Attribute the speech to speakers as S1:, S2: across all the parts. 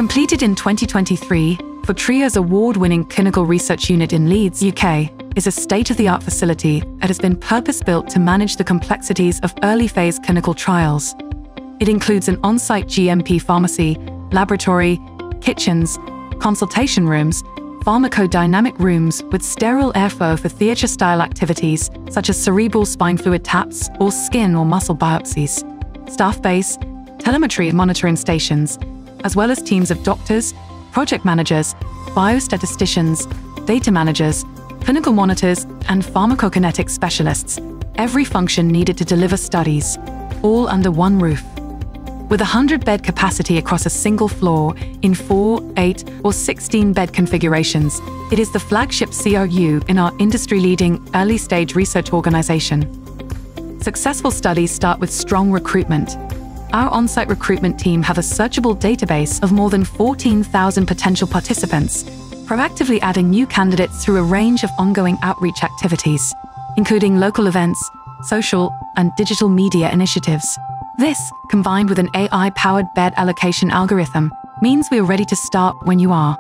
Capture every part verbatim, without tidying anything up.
S1: Completed in twenty twenty-three, Fortrea's award-winning clinical research unit in Leeds, U K, is a state-of-the-art facility that has been purpose-built to manage the complexities of early-phase clinical trials. It includes an on-site G M P pharmacy, laboratory, kitchens, consultation rooms, pharmacodynamic rooms with sterile airflow for theatre-style activities such as cerebral spine fluid taps or skin or muscle biopsies, staff base, telemetry monitoring stations, as well as teams of doctors, project managers, biostatisticians, data managers, clinical monitors, and pharmacokinetics specialists, every function needed to deliver studies, all under one roof. With a one hundred bed capacity across a single floor in four, eight, or sixteen bed configurations, it is the flagship C R U in our industry-leading early-stage research organization. Successful studies start with strong recruitment. Our on-site recruitment team have a searchable database of more than fourteen thousand potential participants, proactively adding new candidates through a range of ongoing outreach activities, including local events, social, and digital media initiatives. This, combined with an A I-powered bed allocation algorithm, means we are ready to start when you are.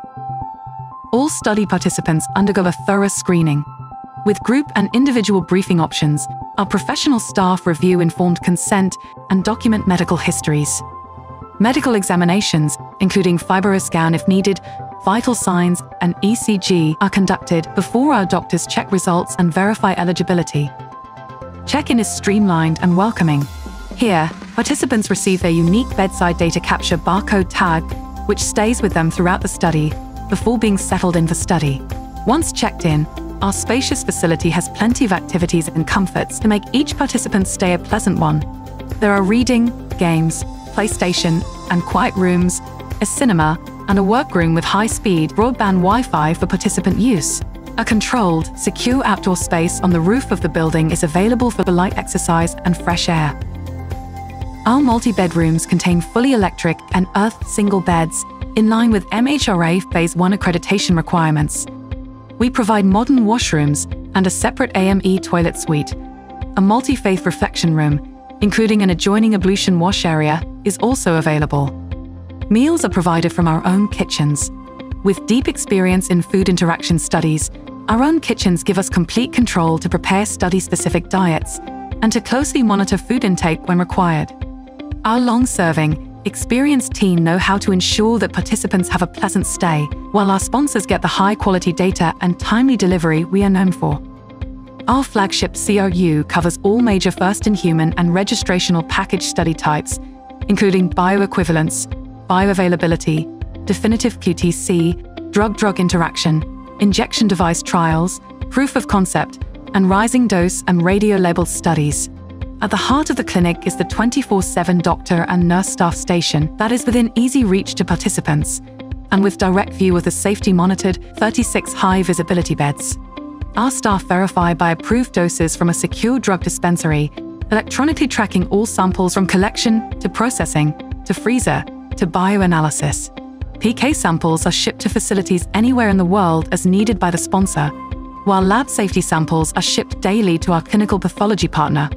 S1: All study participants undergo a thorough screening. With group and individual briefing options, our professional staff review informed consent and document medical histories. Medical examinations, including fibroscan if needed, vital signs, and E C G, are conducted before our doctors check results and verify eligibility. Check-in is streamlined and welcoming. Here, participants receive their unique bedside data capture barcode tag, which stays with them throughout the study before being settled in for study. Once checked in, our spacious facility has plenty of activities and comforts to make each participant's stay a pleasant one. There are reading, games, PlayStation, and quiet rooms, a cinema, and a workroom with high-speed broadband Wi-Fi for participant use. A controlled, secure outdoor space on the roof of the building is available for light exercise and fresh air. Our multi-bedrooms contain fully electric and earthed single beds, in line with M H R A Phase one accreditation requirements. We provide modern washrooms and a separate A M E toilet suite. A multi-faith reflection room, including an adjoining ablution wash area, is also available. Meals are provided from our own kitchens. With deep experience in food interaction studies, our own kitchens give us complete control to prepare study-specific diets and to closely monitor food intake when required. Our long-serving, experienced team know how to ensure that participants have a pleasant stay, while our sponsors get the high-quality data and timely delivery we are known for. Our flagship C R U covers all major first-in-human and registrational package study types, including bioequivalence, bioavailability, definitive Q T C, drug-drug interaction, injection device trials, proof of concept, and rising dose and radio-labeled studies. At the heart of the clinic is the twenty-four seven doctor and nurse staff station that is within easy reach to participants, and with direct view of the safety-monitored thirty-six high-visibility beds. Our staff verify by approved doses from a secure drug dispensary, electronically tracking all samples from collection to processing to freezer to bioanalysis. P K samples are shipped to facilities anywhere in the world as needed by the sponsor, while lab safety samples are shipped daily to our clinical pathology partner.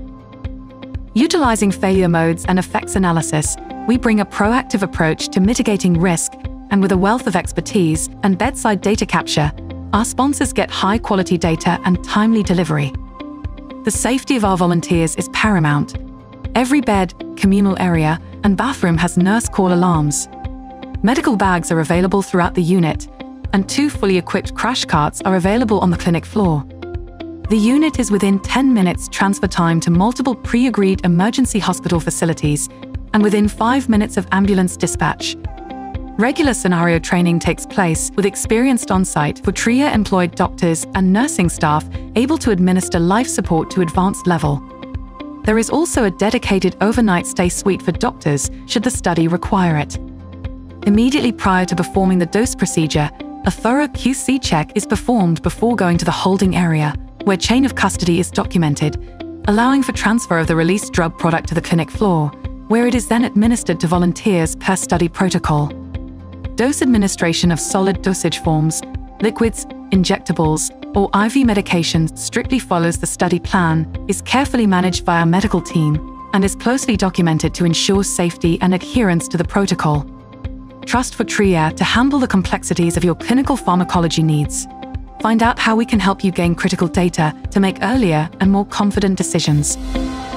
S1: Utilizing failure modes and effects analysis, we bring a proactive approach to mitigating risk, and with a wealth of expertise and bedside data capture, our sponsors get high-quality data and timely delivery. The safety of our volunteers is paramount. Every bed, communal area, and bathroom has nurse call alarms. Medical bags are available throughout the unit, and two fully equipped crash carts are available on the clinic floor. The unit is within ten minutes transfer time to multiple pre-agreed emergency hospital facilities and within five minutes of ambulance dispatch. Regular scenario training takes place with experienced on-site Fortrea-employed doctors and nursing staff able to administer life support to advanced level. There is also a dedicated overnight stay suite for doctors should the study require it. Immediately prior to performing the dose procedure, a thorough Q C check is performed before going to the holding area, where chain of custody is documented, allowing for transfer of the released drug product to the clinic floor, where it is then administered to volunteers per study protocol. Dose administration of solid dosage forms, liquids, injectables, or I V medications strictly follows the study plan, is carefully managed by our medical team, and is closely documented to ensure safety and adherence to the protocol. Trust Fortrea to handle the complexities of your clinical pharmacology needs. Find out how we can help you gain critical data to make earlier and more confident decisions.